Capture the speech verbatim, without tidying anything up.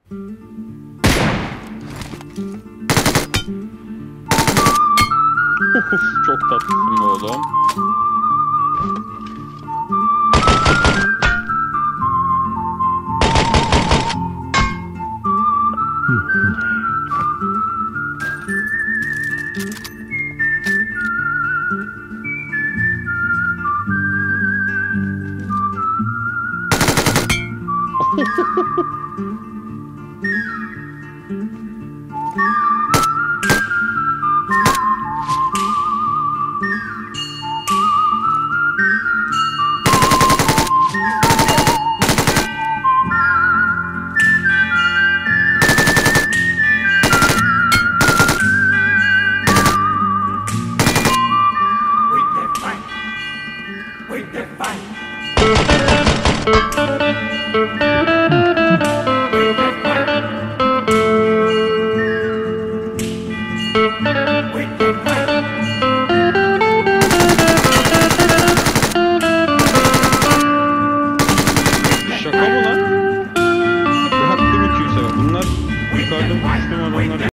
Uf, çok tatlısın be oğlum. Şaka mı lan? Bu hakkı mı kimse? Bunlar yukarıda bu sistem adamlar.